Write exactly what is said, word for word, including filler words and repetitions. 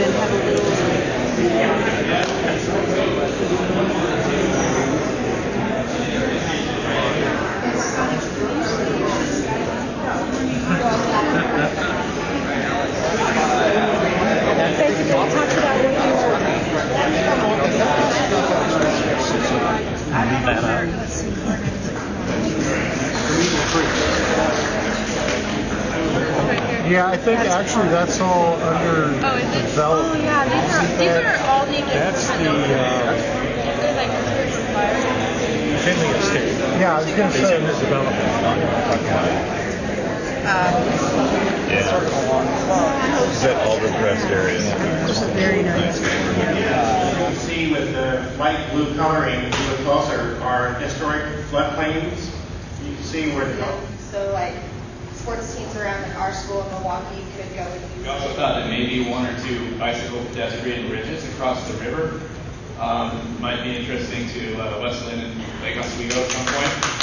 and have a little. Basically, it talks about what you Yeah, I think actually that's all under Oh, is it? development. Oh, yeah, these are, these are all named That's the, uh, they're like reserved for fire. Finley Estate. Yeah, I was going to It's say, under development. Yeah. Is that Alder Crest area? Very nice. You can see with the light blue coloring, if you look closer, are historic floodplains. You can see where the So like sports teams around our school in Milwaukee could go and use We also thought that maybe one or two bicycle pedestrian bridges across the river um, might be interesting to uh, West Lynn and Lake Oswego at some point.